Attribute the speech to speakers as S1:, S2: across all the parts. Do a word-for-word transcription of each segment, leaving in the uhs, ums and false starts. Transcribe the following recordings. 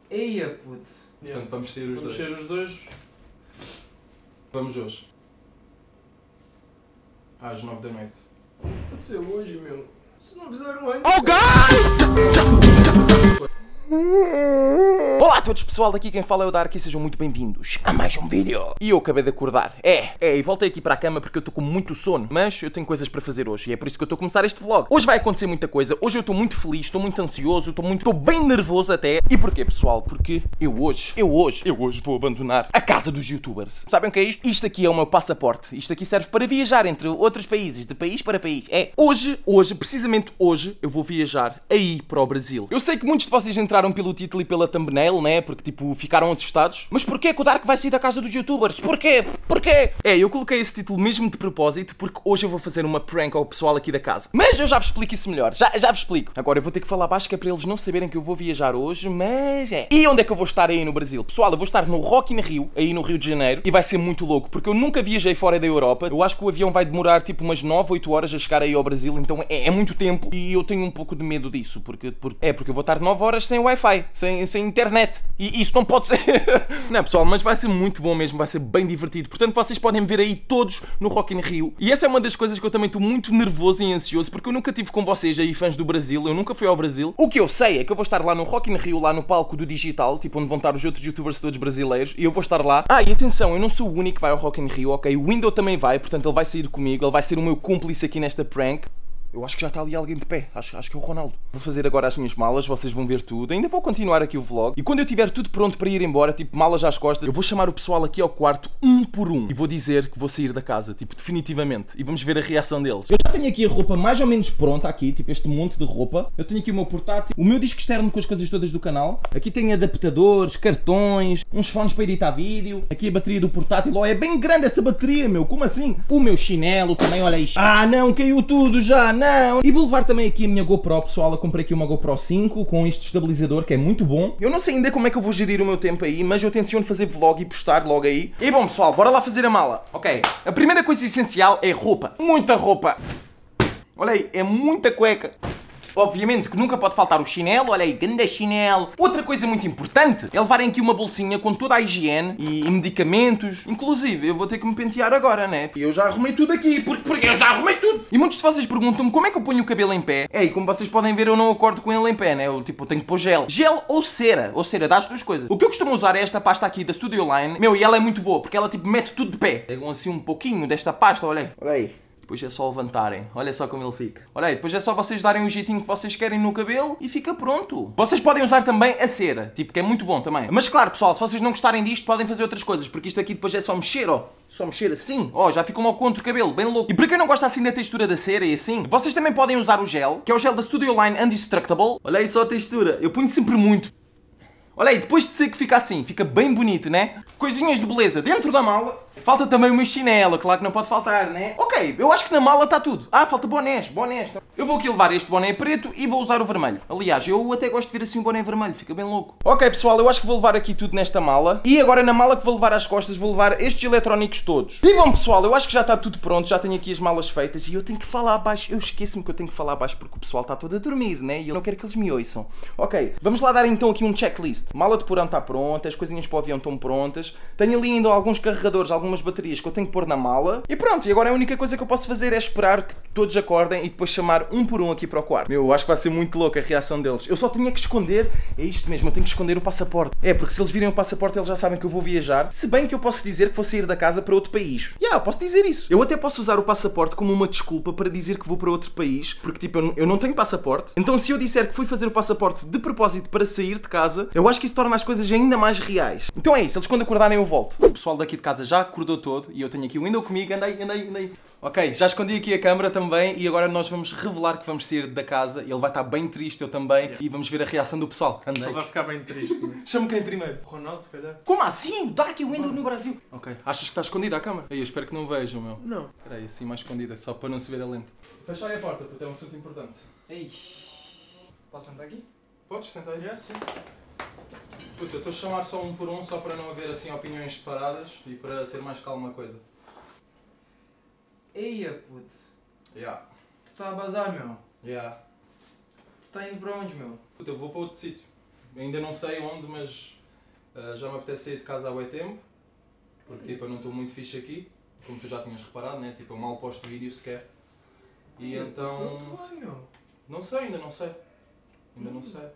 S1: Eia, puto.
S2: Yeah.
S3: Portanto, vamos sair os
S2: Vamos
S3: dois.
S2: ser os dois.
S3: Vamos hoje. Às nove da noite.
S2: Pode ser hoje, meu. Se não fizeram antes.
S1: Oh, guys! Olá a todos, pessoal, daqui quem fala é o Dark e sejam muito bem-vindos a mais um vídeo. E eu acabei de acordar, é, é, e voltei aqui para a cama porque eu estou com muito sono, mas eu tenho coisas para fazer hoje e é por isso que eu estou a começar este vlog. Hoje vai acontecer muita coisa, hoje eu estou muito feliz, estou muito ansioso, estou muito, estou bem nervoso até. E porquê, pessoal? Porque eu hoje, eu hoje, eu hoje vou abandonar a casa dos youtubers. Sabem o que é isto? Isto aqui é o meu passaporte, isto aqui serve para viajar entre outros países, de país para país. É, hoje, hoje, precisamente hoje, eu vou viajar aí para o Brasil. Eu sei que muitos de vocês entraram pelo título e pela thumbnail, né? Porque tipo, ficaram assustados. Mas porquê que o Dark vai sair da casa dos youtubers? Porquê? Porquê? É, eu coloquei esse título mesmo de propósito porque hoje eu vou fazer uma prank ao pessoal aqui da casa. Mas eu já vos explico isso melhor, já, já vos explico. Agora eu vou ter que falar baixo que é para eles não saberem que eu vou viajar hoje, mas é. E onde é que eu vou estar aí no Brasil? Pessoal, eu vou estar no Rock in Rio, aí no Rio de Janeiro, e vai ser muito louco, porque eu nunca viajei fora da Europa. Eu acho que o avião vai demorar tipo umas nove, oito horas a chegar aí ao Brasil, então é, é muito tempo e eu tenho um pouco de medo disso, porque, porque é porque eu vou estar nove horas sem Wi-Fi, sem, sem internet, e isso não pode ser. Não, pessoal, mas vai ser muito bom mesmo, vai ser bem divertido. Portanto, vocês podem me ver aí todos no Rock in Rio. E essa é uma das coisas que eu também estou muito nervoso e ansioso, porque eu nunca estive com vocês aí, fãs do Brasil, eu nunca fui ao Brasil. O que eu sei é que eu vou estar lá no Rock in Rio, lá no palco do digital, tipo onde vão estar os outros youtubers todos brasileiros, e eu vou estar lá. Ah, e atenção, eu não sou o único que vai ao Rock in Rio, ok? O Window também vai, portanto ele vai sair comigo, ele vai ser o meu cúmplice aqui nesta prank. Eu acho que já está ali alguém de pé, acho, acho que é o Ronaldo. Vou fazer agora as minhas malas, vocês vão ver tudo. Ainda vou continuar aqui o vlog. E quando eu tiver tudo pronto para ir embora, tipo malas às costas, eu vou chamar o pessoal aqui ao quarto, um por um. E vou dizer que vou sair da casa, tipo, definitivamente. E vamos ver a reação deles. Eu já tenho aqui a roupa mais ou menos pronta aqui, tipo este monte de roupa. Eu tenho aqui o meu portátil, o meu disco externo com as coisas todas do canal. Aqui tenho adaptadores, cartões, uns fones para editar vídeo. Aqui a bateria do portátil. Oh, é bem grande essa bateria, meu, como assim? O meu chinelo também, olha isto. Ah, não, caiu tudo já, não. E vou levar também aqui a minha GoPro, pessoal. Eu comprei aqui uma GoPro cinco com este estabilizador que é muito bom. Eu não sei ainda como é que eu vou gerir o meu tempo aí, mas eu tenciono fazer vlog e postar logo aí. E bom, pessoal, bora lá fazer a mala. Ok, a primeira coisa essencial é roupa. Muita roupa. Olha aí, é muita cueca. Obviamente que nunca pode faltar o chinelo, olha aí, ganda chinelo. Outra coisa muito importante é levarem aqui uma bolsinha com toda a higiene e, e medicamentos. Inclusive, eu vou ter que me pentear agora, né? E eu já arrumei tudo aqui, porque, porque eu já arrumei tudo. E muitos de vocês perguntam-me como é que eu ponho o cabelo em pé. É, e como vocês podem ver, eu não acordo com ele em pé, né? Eu, tipo, eu tenho que pôr gel. Gel ou cera. Ou cera, dá as duas coisas. O que eu costumo usar é esta pasta aqui da Studio Line. Meu, e ela é muito boa, porque ela, tipo, mete tudo de pé. Pegam assim um pouquinho desta pasta, olha aí. Olha aí. Depois é só levantarem, olha só como ele fica. Olha aí, depois é só vocês darem o jeitinho que vocês querem no cabelo e fica pronto. Vocês podem usar também a cera, tipo, que é muito bom também. Mas claro, pessoal, se vocês não gostarem disto, podem fazer outras coisas, porque isto aqui depois é só mexer, ó. Só mexer assim, ó, já ficam logo contra o cabelo, bem louco. E para quem não gosta assim da textura da cera e assim, vocês também podem usar o gel, que é o gel da Studio Line Indestructible. Olha aí só a textura, eu ponho sempre muito. Olha aí, depois de seco fica assim, fica bem bonito, né? Coisinhas de beleza dentro da mala. Falta também uma chinela, claro que não pode faltar, né? Ok, eu acho que na mala está tudo. Ah, falta bonés, bonés. Eu vou aqui levar este boné preto e vou usar o vermelho. Aliás, eu até gosto de ver assim um boné vermelho, fica bem louco. Ok, pessoal, eu acho que vou levar aqui tudo nesta mala. E agora na mala que vou levar às costas, vou levar estes eletrónicos todos. E bom, pessoal, eu acho que já está tudo pronto, já tenho aqui as malas feitas e eu tenho que falar baixo. Eu esqueço-me que eu tenho que falar baixo porque o pessoal está todo a dormir, né? E eu não quero que eles me ouçam. Ok, vamos lá dar então aqui um checklist. Mala de porão está pronta, as coisinhas para o avião estão prontas. Tenho ali ainda alguns carregadores, algumas baterias que eu tenho que pôr na mala. E pronto, e agora a única coisa que eu posso fazer é esperar que todos acordem e depois chamar um por um aqui para o quarto. Meu, eu acho que vai ser muito louco a reação deles. Eu só tinha que esconder, é isto mesmo, eu tenho que esconder o passaporte. É, porque se eles virem o passaporte eles já sabem que eu vou viajar. Se bem que eu posso dizer que vou sair da casa para outro país. Yeah, eu posso dizer isso. Eu até posso usar o passaporte como uma desculpa para dizer que vou para outro país, porque tipo, eu não tenho passaporte. Então se eu disser que fui fazer o passaporte de propósito para sair de casa, eu acho que isso torna as coisas ainda mais reais. Então é isso, eles quando acordarem eu volto. O pessoal daqui de casa já acordou todo e eu tenho aqui o Window comigo, andei, andei, andei. Ok, já escondi aqui a câmera também e agora nós vamos revelar que vamos sair da casa. Ele vai estar bem triste, eu também, yeah. E vamos ver a reação do pessoal. Andei.
S2: Ele vai ficar bem triste.
S3: Chama quem primeiro?
S2: O Ronaldo, se calhar.
S3: Como assim? Dark Window no Brasil? Ok, achas que está escondida a câmera? Aí, eu espero que não vejam, meu.
S2: Não.
S3: Espera aí, assim mais escondida, só para não se ver a lente. Fecha aí a porta, porque é um assunto importante.
S1: Ei, posso sentar aqui?
S3: Podes sentar aí?
S2: Yeah, sim.
S3: Puta, eu estou a chamar só um por um, só para não haver assim opiniões separadas e para ser mais calma a coisa.
S1: Eia, puto.
S3: Yeah.
S1: Tu está a bazar, meu.
S3: Yeah.
S1: Tu está indo para onde, meu?
S3: Puta, eu vou para outro sítio. ainda não sei onde, mas uh, já me apetece sair de casa há bué tempo. Porque tipo, eu não estou muito fixe aqui, como tu já tinhas reparado, né? Tipo, eu mal posto vídeo sequer. E então...
S2: Pronto, vai, meu.
S3: Não sei, ainda não sei. Ainda não sei.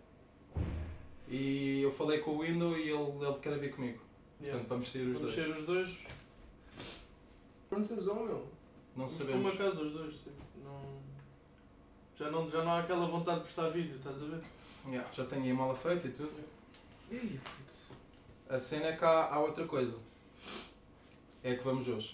S3: E eu falei com o Window e ele, ele quer vir comigo.
S2: Yeah.
S3: Portanto, vamos sair os
S2: Vamos
S3: dois.
S2: ser os dois. Para onde vocês vão, meu?
S3: Não
S2: Vamos
S3: sabemos.
S2: para uma casa os dois. Tipo, não... Já, não, já não há aquela vontade de postar vídeo, estás a ver?
S3: Yeah, já tenho aí a mala feita e tudo.
S2: Ih, puto.
S3: A cena é que há, há outra coisa. É que vamos hoje.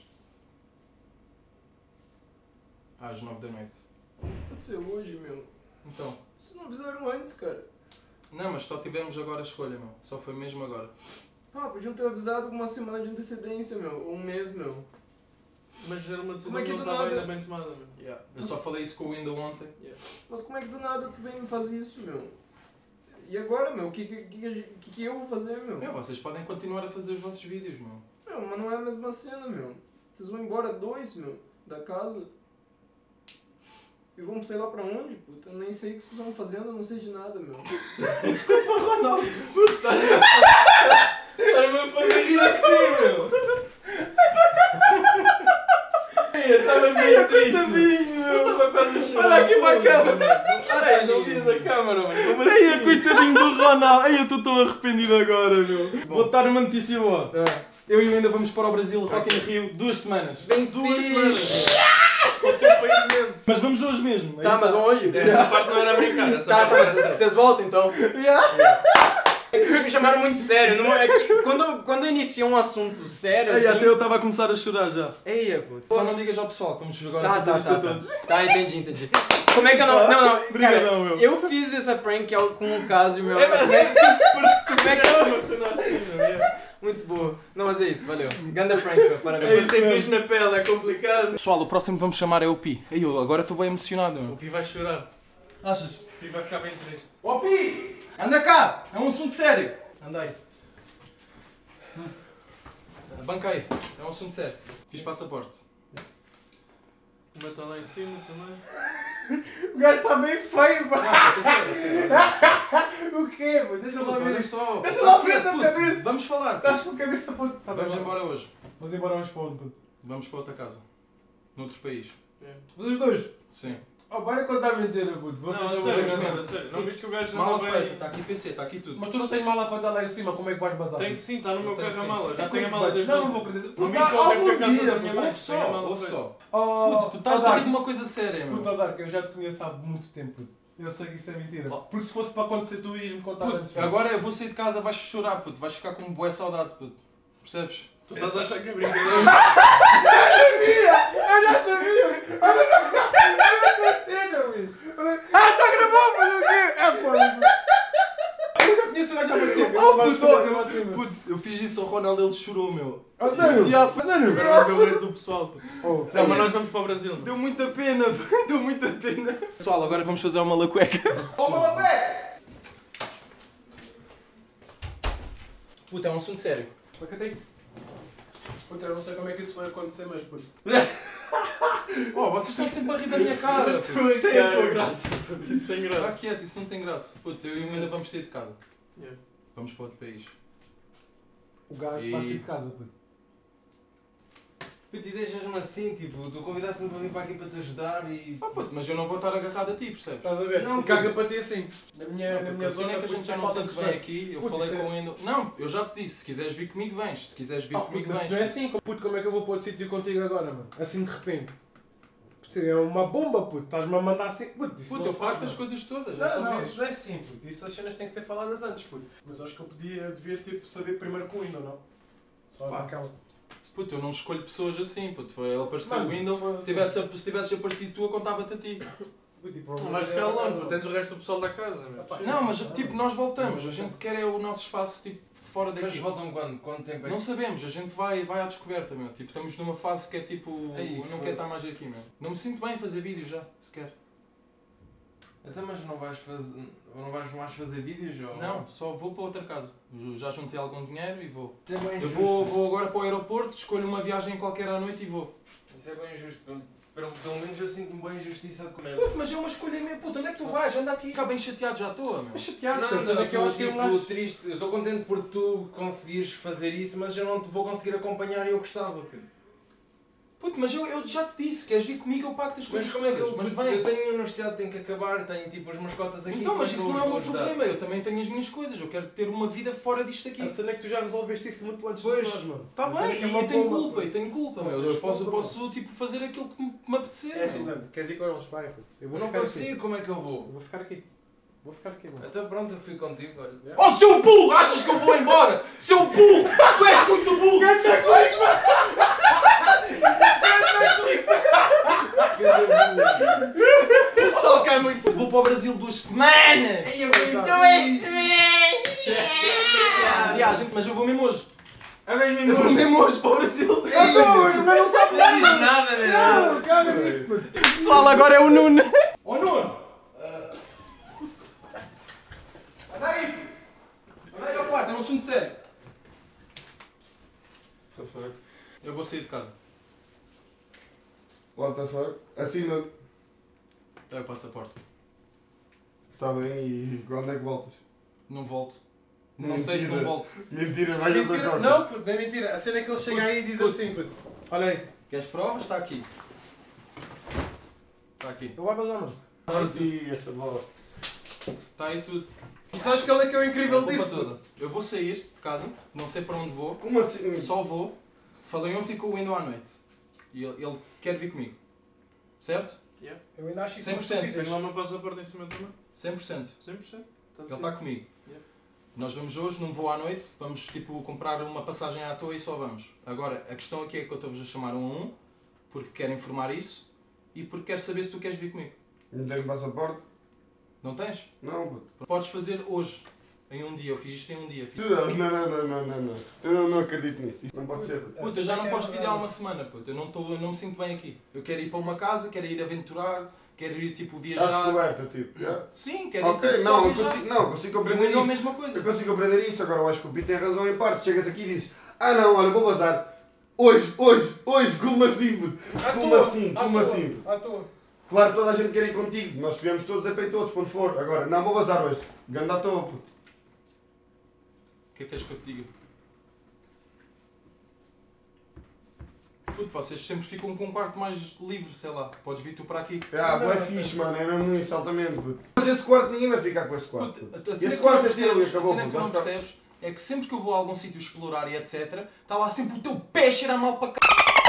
S3: Às nove da noite.
S2: Pode ser hoje, meu.
S3: Então.
S2: Se não avisaram antes, cara.
S3: Não, mas só tivemos agora a escolha, meu. Só foi mesmo agora.
S2: Pá, podiam ter avisado com uma semana de antecedência, meu. Ou um mês, meu.
S4: Mas era uma decisão
S2: Como é
S4: que
S2: que
S4: não
S2: do
S4: estava
S2: nada-
S4: ainda bem tomada, meu.
S3: Yeah. Eu só falei isso com o Window ontem.
S2: Mas como é que do nada tu vem me fazer isso, meu? E agora, meu? O que, que, que, que, que eu vou fazer, meu?
S3: Meu, vocês podem continuar a fazer os vossos vídeos, meu.
S2: Meu, mas não é a mesma cena, meu. Vocês vão embora dois, meu, da casa. E vamos sei lá pra onde, puta. Eu nem sei o que vocês vão fazendo, eu não sei de nada, meu.
S3: Desculpa, Ronaldo.
S4: Era-me a fazer rir assim, meu. Eu estava meio triste.
S3: Coitadinho,
S4: Eu estava quase a chorar.
S3: Olha aqui para a câmera.
S4: Olha aí, não vias a câmera, mano. Como assim?
S3: Ai, coitadinho do Ronaldo. Ai, eu estou tão arrependido agora, meu. Vou-te dar uma notícia boa. Eu e o Window vamos para o Brasil, Rock in Rio, duas semanas.
S2: Bem
S4: Duas
S2: fixe.
S4: semanas. O teu país mesmo.
S3: Mas vamos hoje mesmo.
S2: Tá, mas vamos hoje?
S4: Essa parte não era a brincar. Essa
S2: Tá,
S4: parte
S2: tá,
S4: era
S2: mas
S4: sério.
S2: vocês voltam então.
S3: Yeah.
S2: É que vocês me chamaram muito sério. Não, é que quando, quando eu inicio um assunto sério,
S3: Ai,
S2: assim...
S3: até eu estava a começar a chorar já.
S2: Eia, puto.
S3: Só não digas ao pessoal que vamos agora
S2: Tá,
S3: fazer
S2: tá,
S3: isto
S2: tá,
S3: a
S2: tá.
S3: todos.
S2: Tá, entendi, entendi. Como é que eu não... Não, não,
S3: Obrigadão,
S2: cara,
S3: meu.
S2: eu fiz essa prank ao- com o caso e o meu...
S4: É, mas
S2: Como é que- como é que eu...
S4: uma cena assim, meu. É.
S2: Muito boa. Não, mas é isso, valeu. Ganda prank, meu,
S4: É
S2: parabéns.
S4: isso, sentir na pele, é complicado.
S3: Pessoal, o próximo que vamos chamar é o Pi. Ai, eu agora estou bem emocionado,
S4: O
S3: meu.
S4: Pi vai chorar.
S3: Achas?
S4: O Pi vai ficar bem triste.
S3: Ó Pi! Anda cá! É um assunto sério. Anda aí. Banca aí. É um assunto sério. Fiz passaporte.
S4: O meu está lá em cima também.
S5: O gajo está bem feio, mano.
S3: Não, é sério, é sério.
S5: O quê, mano? Deixa lá
S3: Puto,
S5: ver
S3: olha
S5: isso.
S3: só.
S5: Deixa lá
S3: Puto,
S5: ver a
S3: puto,
S5: cabeça.
S3: Vamos falar.
S5: Estás com a cabeça para... Tá
S3: Vamos
S5: bem,
S3: embora hoje.
S5: Vamos embora hoje para onde, puto?
S3: Vamos para outra casa. Noutro país.
S4: É.
S5: Vocês dois?
S3: Sim.
S5: Oh, para contar mentira, puto. Vocês
S4: Não, a
S5: já
S4: sério,
S5: vão
S4: não,
S5: ver.
S4: a sério. Não viste que o gajo já
S3: Mala
S4: não
S3: feita.
S4: vem...
S3: Está aqui P C, está aqui tudo.
S5: Mas tu não tens mala feita lá em cima, como é que vais bazar?
S4: Tem que sim, está no meu
S3: Eu tenho
S4: carro a
S3: sim.
S4: mala. Já
S5: Sim,
S4: tenho a
S5: puto,
S4: mala desde
S5: Não, não
S4: ontem.
S5: vou acreditar.
S4: Não
S5: Puto,
S4: viste qual é que foi a
S5: algum
S4: casa
S5: dia,
S4: da minha
S5: puto.
S4: mãe?
S3: Ouve
S4: Tem a
S3: só,
S4: mala
S3: ouve
S4: feita.
S3: só.
S5: Oh,
S3: Puto, tu estás
S5: oh,
S3: a rir
S5: Dark.
S3: de uma coisa séria, meu.
S5: Puta Dark, eu já te conheço há muito tempo, puto. Eu sei que isso é mentira.
S3: Oh.
S5: Porque se fosse para acontecer, tu ias-me contar antes.
S3: Puto, agora eu vou sair de casa, vais chorar, puto. Vais ficar com um bué saudade, puto. Percebes?
S4: Tu estás a achar que é brincadeira?
S5: Eu já sabia! Olha a cena, meu! Ah, está gravado, mas o quê? É, pô! Eu já conheço o gajo há muito tempo. eu
S3: Oh,
S5: não gosto
S3: puto,
S5: de conhecer assim, meu.
S3: Puto, eu fiz isso ao Ronaldo, ele chorou, meu.
S5: Oh, sério?
S3: Yeah, foi-
S5: Sério?
S4: Agora vai ver o resto do pessoal, puto.
S5: Oh,
S4: Não, mas nós vamos para o Brasil, mano.
S3: Deu muita pena, deu muita pena. Pessoal, agora vamos fazer uma lacueca.
S5: oh, malapé!
S3: Puto, é um assunto sério.
S5: Mas cadê? Puta, eu não sei como é que isso vai acontecer, mas puto.
S3: Oh, vocês estão sempre a rir da minha cara. puto.
S4: Tu é que tem a sua graça, puto. Isso tem
S3: Está
S4: graça.
S3: quieto, isso não tem graça. Puto, eu e o ainda vamos sair de casa.
S4: Yeah.
S3: Vamos para outro país.
S5: O gajo
S3: E-
S5: vai sair de casa, puto.
S6: Puto, e deixas-me assim, tipo, tu convidaste-me para vir para aqui para te ajudar e...
S3: Ah, puto, mas eu não vou estar agarrado a ti, percebes?
S5: Estás a ver?
S6: Não,
S5: e caga
S6: puto.
S5: para ti assim. Na minha,
S3: Não,
S5: na
S3: porque
S5: minha
S3: a cena
S5: zona,
S3: é que a
S5: puto,
S3: gente
S5: isso é
S3: já não
S5: falta
S3: sabe
S5: de
S3: que vem
S5: respeito.
S3: aqui, eu
S5: Puto,
S3: falei
S5: isso é-
S3: com o Indo. Não, eu já te disse, se quiseres vir comigo, vens. Se quiseres vir
S5: Ah,
S3: comigo,
S5: puto, mas
S3: vens.
S5: não é assim, puto, como é que eu vou para outro sítio contigo agora, mano? Assim de repente. Isso é uma bomba, puto. Estás-me a mandar assim. Puto, isso
S3: Puto,
S5: não
S3: eu
S5: se faz,
S3: parto das
S5: mano.
S3: coisas todas, é
S5: Não,
S3: só
S5: não,
S3: ver.
S5: isso não é assim, puto. Isso as cenas têm que ser faladas antes, puto. Mas acho que eu podia, devia tipo, saber primeiro com o Window, não? Só
S3: Pá.
S5: aquela.
S3: Puto, eu não escolho pessoas assim, puto. Foi ele apareceu
S5: Mano,
S3: o Window.
S5: foi-
S3: Se tivesse, se tivesses aparecido tu, eu contava-te a ti.
S5: Puto, tipo,
S4: Não vais ficar longe, puto. Tens o resto do pessoal da casa, meu.
S5: Epá,
S3: Não, mas tipo, nós voltamos. A gente quer é o nosso espaço tipo, fora
S6: Mas
S3: daqui.
S6: voltam quando? Quanto tempo é
S3: Não
S6: que...
S3: sabemos, a gente vai, vai à descoberta, meu. Tipo, estamos numa fase que é tipo.
S6: Ei,
S3: eu não
S6: foi-
S3: quero estar mais aqui, meu. Não me sinto bem a fazer vídeos já, sequer.
S6: Então, mas não vais fazer... Não vais mais fazer vídeos ou...
S3: Não, só vou para outra casa. Eu já juntei algum dinheiro e vou.
S6: Isso é bem
S3: Eu
S6: injusto.
S3: vou, vou agora para o aeroporto, escolho uma viagem qualquer à noite e vou.
S6: Isso é bem injusto. Para, Pelo pelo menos eu sinto-me bem injustiçado com ele.
S3: Puto, mas é uma escolha minha, puto, onde é que tu vais? Anda aqui. Cá bem chateado já estou, meu.
S5: Mas chateado,
S6: Não,
S5: não,
S6: não,
S5: não, que eu acho que é um
S6: tipo,
S5: gajo.
S6: triste. Eu estou contente por tu conseguires fazer isso, mas eu não te vou conseguir acompanhar e eu gostava.
S3: Puto, mas eu, eu já te disse, queres vir comigo, eu pago-te as coisas
S6: Mas como é que eu,
S3: todas, mas
S6: eu
S3: vem.
S6: tenho a universidade, tenho que acabar, tenho tipo as mascotas aqui.
S3: Então, mas
S6: como
S3: isso
S6: é que
S3: não é
S6: eu
S3: o meu
S6: vos vou
S3: problema, eu também tenho as minhas coisas, eu quero ter uma vida fora disto aqui.
S5: A cena é que tu já resolveste isso muito antes
S6: Pois.
S5: de nós, mano.
S3: Tá
S5: A cena é
S3: bem,
S5: que é
S3: e
S5: uma
S3: eu tenho
S5: bomba,
S3: culpa,
S5: pô.
S3: eu tenho culpa, meu.
S5: Não,
S3: Eu
S5: tu
S3: posso,
S5: culpa,
S3: posso tipo, fazer aquilo que me me apetecer.
S5: É assim,
S3: meu.
S5: mano, queres ir com eles? Vai, puto. Eu vou
S6: Eu não
S5: ficar
S6: consigo,
S5: aqui.
S6: como é que eu
S5: Eu
S6: vou?
S5: vou ficar aqui. Vou ficar aqui, mano.
S6: Então pronto, eu fui contigo, olha.
S3: Oh, seu burro! Achas que eu vou embora? Seu burro! Tu és muito burro! O pessoal cai muito. Vou para o Brasil duas semanas! Duas semanas! Yeah, gente, mas eu vou mesmo hoje.
S6: É mesmo
S3: Eu vou mesmo hoje para o Brasil.
S5: Ah, não, mas não sabe
S6: Não diz nada, velho.
S5: Não, caga nisso, mano.
S3: O pessoal agora é o Nuno. Ó oh, Nuno! Anda aí! Anda aí ao quarto, é um assunto sério.
S7: What the fuck?
S3: Eu vou sair de casa.
S7: What the fuck? Assina.
S3: É o passaporte.
S7: Tá bem, e quando é que voltas?
S3: Não volto. Não sei se não
S7: Mentira.
S3: volto.
S7: Mentira, vai
S5: Mentira,
S7: para a
S5: não, puto, não é mentira. A cena é que ele chega
S3: Puto,
S5: aí e diz
S3: puto.
S5: assim, puto. Olha aí.
S3: Queres provas? Está aqui. Está aqui.
S5: Ele vai bazar, mano.
S7: Ai, sim, essa bola.
S3: Está aí tudo.
S5: E sabes qual é que é o incrível
S3: A culpa
S5: disso,
S3: toda.
S5: puto?
S3: Eu vou sair de casa, não sei para onde vou,
S7: Como assim?
S3: só vou. Falei ontem com o Window à noite. E ele, ele quer vir comigo. Certo?
S5: Eu ainda acho isso
S3: cem por cento.
S5: muito
S4: Tenho lá o
S5: estúpido.
S4: meu passaporte em cima também.
S3: cem por cento.
S4: cem por cento. Tá
S3: Ele está comigo.
S4: Yeah.
S3: Nós vamos hoje, num voo à noite, vamos tipo comprar uma passagem à toa e só vamos. Agora, a questão aqui é que eu estou-vos a chamar um a um, porque quero informar isso e porque quero saber se tu queres vir comigo.
S7: Não tens passaporte?
S3: Não tens?
S7: Não, puto.
S3: Podes fazer hoje, em um dia. Eu fiz isto em um dia. Fiz...
S7: Não, não, não, não, não, não. Eu não, não acredito nisso. Isso não pode ser. puto.
S3: Puta, eu já não posso vídeo há uma semana, puta. Eu não, tô, eu não me sinto bem aqui. Eu quero ir para uma casa, quero ir aventurar, quero ir tipo
S7: Estás
S3: viajar.
S7: descoberta, tipo. Yeah?
S3: Sim, quero ir
S7: Ok,
S3: tipo, só
S7: não, eu
S3: viajar.
S7: consigo, não, consigo
S3: Para mim
S7: compreender
S3: não é a
S7: isso.
S3: mesma coisa.
S7: Eu consigo compreender isso, agora eu acho que o Pito tem razão em parte. Chegas aqui e dizes, ah não, olha, vou bazar. Hoje, hoje, hoje, como assim, puto?
S5: À
S7: Como
S5: toa,
S7: assim,
S5: à
S7: como
S5: toa,
S7: assim? puto?
S5: À toa.
S7: Claro que toda a gente quer ir contigo, nós estivemos todos a pé todos, quando for. Agora, não vou bazar hoje. Ganda à toa, puto.
S3: O que é que queres que eu te diga? Puto, vocês sempre ficam com um quarto mais livre, sei lá. Podes vir tu para aqui.
S7: Ah,
S5: Não,
S7: é
S5: não,
S7: fixe,
S5: não.
S7: mano, é mesmo isso, altamente, puto. Mas esse quarto, ninguém vai ficar com esse quarto.
S3: Puto,
S7: puto.
S3: a cena
S7: Esse
S3: que tu não
S7: quarto é teu e
S3: percebes, a
S7: acabou,
S3: cena que tu
S7: puto.
S3: não
S7: Vai ficar-
S3: percebes é que sempre que eu vou a algum sítio explorar e etcétera, está lá sempre o teu pé a cheirar mal para cá.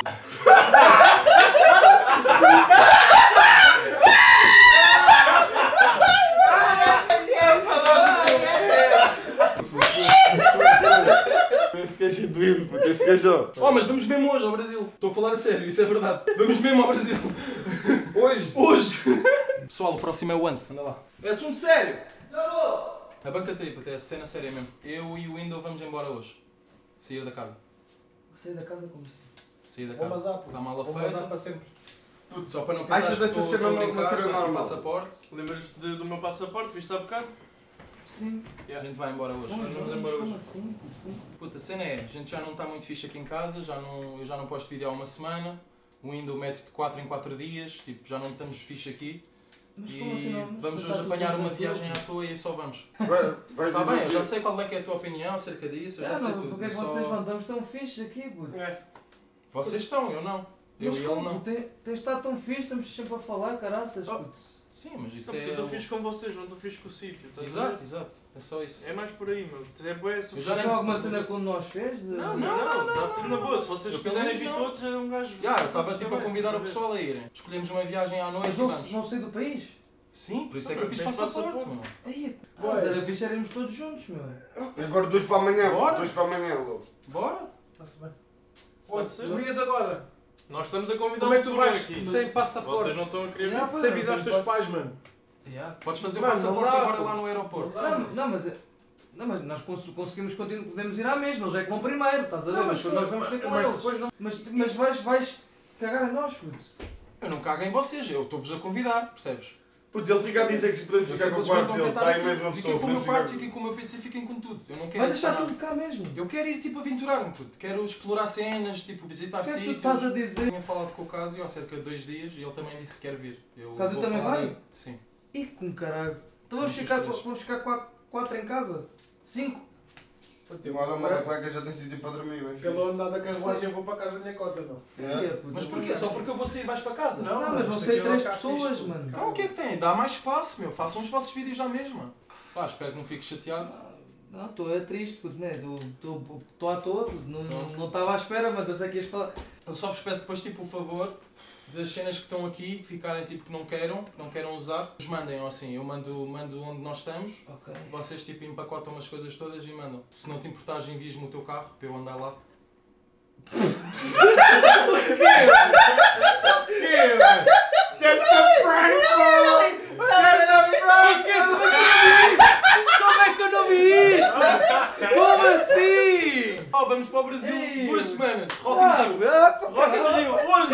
S7: Esse gajo é doente, puto, esse gajo.
S3: Oh, mas vamos mesmo hoje ao Brasil. Estou a falar a sério, isso é verdade. Vamos mesmo ao Brasil.
S7: Hoje?
S3: Hoje! Pessoal, o próximo é o Ant. Anda lá.
S5: É assunto sério.
S3: Abanca-te aí, puto, é cena séria mesmo. Eu e o Window vamos embora hoje. Sair da casa.
S2: Sair da casa como assim?
S3: Sair da
S5: Vou
S3: casa.
S5: bazar, puto.
S3: Está mala
S5: Vou bazar
S3: feita.
S5: para sempre.
S3: Só para não pensar
S7: Achas
S3: que
S7: dessa
S3: estou-
S7: cena
S3: estou a
S7: uma
S3: brincar,
S7: cena
S3: aqui
S7: normal?
S3: passaporte.
S4: Lembras-te de- do meu passaporte? Viste há bocado?
S2: Sim.
S3: A gente vai embora hoje.
S2: Não,
S3: Nós vamos
S2: mas
S3: embora
S2: como
S3: hoje.
S2: assim?
S3: Puta, a cena é, a gente já não está muito fixe aqui em casa, já não, eu já não posto vídeo há uma semana, o Window mete de quatro em quatro dias, tipo, já não estamos fixe aqui
S2: Mas
S3: e
S2: como assim não?
S3: vamos
S2: Está
S3: hoje
S2: tudo
S3: apanhar uma
S2: tranquilo.
S3: viagem à toa e só vamos.
S7: Vai, vai
S3: Está
S7: dizer
S3: bem, eu
S7: que-
S3: já sei qual é que é a tua opinião acerca disso, eu já
S2: Ah,
S3: sei
S2: não,
S3: tudo.
S2: porque é
S3: eu
S2: que
S3: só-
S2: vocês vão? Estamos tão fixes aqui, puto.
S5: É.
S3: Vocês estão, eu não. Eu
S2: Mas
S3: e ele
S2: como?
S3: não.
S2: Tem, tem estado tão fixe, estamos sempre a falar, caraças,
S3: Oh.
S2: puto.
S3: Sim, mas isso
S4: Não,
S3: é...
S4: porque eu estou
S3: o-
S4: fixe com vocês, não estou fixe com o sítio. estás a
S3: Exato,
S4: ver?
S3: exato, é só isso.
S4: É mais por aí, meu. É bué, se
S3: Eu já
S2: Já
S3: nem-
S2: alguma cena quando nós fez? De...
S4: Não, não, não, está tudo na boa. Se vocês
S3: Eu pelo
S4: quiserem
S3: menos
S4: vir
S3: não.
S4: todos, é um gajo.
S3: Já, eu estava tipo a
S4: também,
S3: convidar o
S4: estás a ver?
S3: pessoal a irem. Escolhemos uma viagem à noite
S2: Mas
S3: e
S2: não,
S3: vamos.
S2: não sei do país?
S3: Sim, por isso é que
S4: Ah,
S3: eu fiz
S4: tens
S3: passaporte,
S4: passaporte.
S3: meu.
S2: Aí,
S5: Ué.
S2: mas era fixe, éramos todos juntos, meu.
S7: Agora dois para amanhã,
S3: Bora?
S7: dois para amanhã, louco.
S3: Bora?
S5: Está-se bem.
S4: Pode
S5: Olha,
S4: ser.
S5: tu ias agora.
S4: Nós estamos a convidar
S5: Como é
S4: um
S5: que tu
S4: tour
S5: vais
S4: aqui.
S5: sem passaporte?
S4: Vocês não estão a querer
S2: Já,
S4: vir?
S2: pá,
S5: Sem avisar os teus
S2: passo-
S5: pais, mano.
S3: Yeah. Podes fazer o
S5: Mano,
S3: passaporte
S5: não dá,
S3: agora
S5: pô.
S3: lá no aeroporto.
S2: Não, não, mas, não, mas nós cons- conseguimos continuar, podemos ir à mesma, eles é que vão primeiro, estás a ver?
S5: Não,
S2: mas
S5: mas
S2: depois nós vamos ter com
S5: mas
S2: eles.
S5: depois não.
S2: Mas, mas vais, vais cagar a nós, puto.
S3: Eu não cago em vocês, eu estou-vos a convidar, percebes?
S7: Puto, ele fica a dizer que podemos ficar com o quarto dele. Está aí mais uma pessoa.
S3: Fiquem com o meu
S7: podemos
S3: quarto,
S7: ficar-
S3: fiquem com o meu P C, fiquem com tudo. Eu não quero
S6: Mas
S3: isso
S6: deixar
S3: nada.
S6: tudo cá mesmo.
S3: Eu quero ir tipo aventurar-me, puto. Quero explorar cenas, tipo visitar
S6: O que é que tu
S3: sítios.
S6: estás a dizer?
S3: Tinha falado com o Cásio há cerca de dois dias e ele também disse que quer vir. Eu
S6: O Cásio
S3: vou
S6: também
S3: falar
S6: vai?
S3: dele. Sim.
S6: Ih, com caralho. Então vamos
S3: Vamos
S6: ficar,
S3: os três.
S6: vamos ficar quatro, quatro em casa? Cinco?
S7: Tem uma hora, uma da cueca já tem sítio para dormir. vai, filho.
S5: Pelo andar da carruagem eu vou para casa da minha cota, não.
S7: É.
S6: Ia, puto,
S3: Mas
S6: eu
S3: porquê?
S6: vou-
S3: Só porque eu vou sair e vais para casa?
S5: Não,
S6: Não, mas vão
S5: isto
S6: ser
S5: aqui é
S6: três
S5: cá
S6: pessoas,
S5: fixe,
S6: mano.
S3: Então o que é que tem? Dá mais espaço, meu. Façam os vossos vídeos já mesmo. Pá, espero que não fiques chateado.
S6: Não, estou é triste, puto, né? Estou à toa, puto. Não
S3: Não.
S6: não estava à espera, mas pensei que ias falar.
S3: Eu só vos peço depois tipo o favor das cenas que estão aqui, que ficarem tipo que não queiram, que não queiram usar, nos mandem ou assim. Eu mando, mando onde nós estamos,
S6: Ok.
S3: vocês tipo empacotam as coisas todas e mandam. Se não te importares, envias-me o teu carro para eu andar lá.
S6: Como é que eu não vi isto? Como assim?
S3: Oh, vamos para o Brasil
S6: Ei.
S3: duas semanas! Rock in
S6: Ah,
S3: Rio!
S6: ah, pá,
S3: Rock in Rio! Hoje!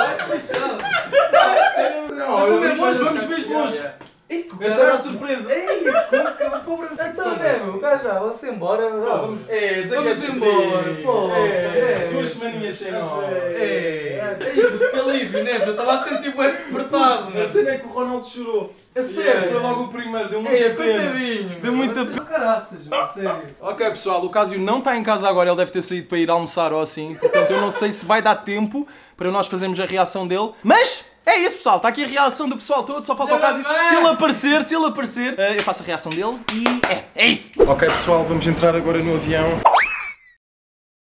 S7: Não,
S3: Vamos
S7: mas-
S3: hoje, vamos mesmo hoje!
S6: Ei, que
S3: Essa era a
S6: caralho.
S3: surpresa!
S6: Ei, como que eu vou para o Brasil? Então, né, meu, cá já, vamos embora. Vamos.
S3: É, dizer
S6: Vamos
S3: que é
S6: embora,
S3: despedido.
S6: pô.
S3: É,
S6: É.
S3: duas semaninhas sem nós!
S6: Ei, ei, que alívio, né? Eu estava a sentir bem apertado,
S3: A
S6: mano.
S3: cena é que o Ronaldo chorou!
S6: A
S3: Sério,
S6: sério.
S3: foi logo o primeiro, deu muita
S6: Ei,
S3: pena!
S6: coitadinho.
S3: Deu muita
S6: Vocês são caraças, mano, sério.
S3: Ok pessoal, o Cásio não está em casa agora, ele deve ter saído para ir almoçar ou assim, portanto eu não sei se vai dar tempo para nós fazermos a reação dele, mas é isso pessoal, está aqui a reação do pessoal todo, só falta o Cásio, se ele aparecer, se ele aparecer, eh, eu faço a reação dele e é, é isso! Ok pessoal, vamos entrar agora no avião.